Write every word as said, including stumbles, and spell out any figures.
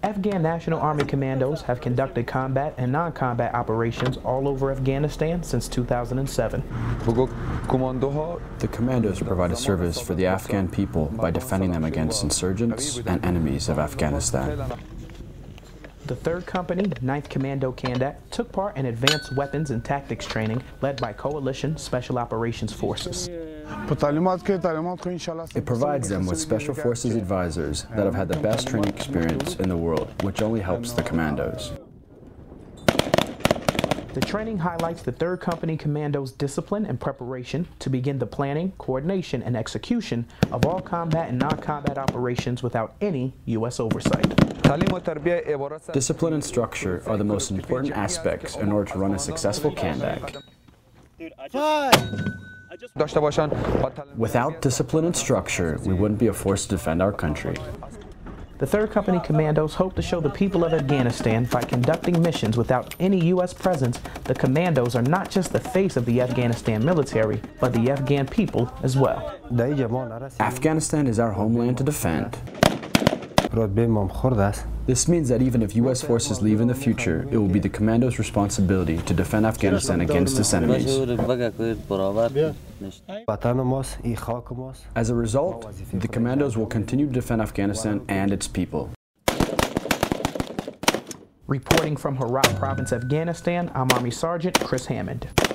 Afghan National Army Commandos have conducted combat and non-combat operations all over Afghanistan since two thousand seven. The Commandos provide a service for the Afghan people by defending them against insurgents and enemies of Afghanistan. The third Company, ninth Commando Kandak, took part in advanced weapons and tactics training led by Coalition Special Operations Forces. It provides them with Special Forces advisors that have had the best training experience in the world, which only helps the Commandos. The training highlights the third Company Commandos' discipline and preparation to begin the planning, coordination, and execution of all combat and non-combat operations without any U S oversight. Discipline and structure are the most important aspects in order to run a successful Kandak. Without discipline and structure, we wouldn't be a force to defend our country. The third Company Commandos hope to show the people of Afghanistan by conducting missions without any U S presence, the Commandos are not just the face of the Afghanistan military, but the Afghan people as well. Afghanistan is our homeland to defend. This means that even if U S forces leave in the future, it will be the Commandos' responsibility to defend Afghanistan against its enemies. As a result, the Commandos will continue to defend Afghanistan and its people. Reporting from Herat Province, Afghanistan, I'm Army Sergeant Chris Hammond.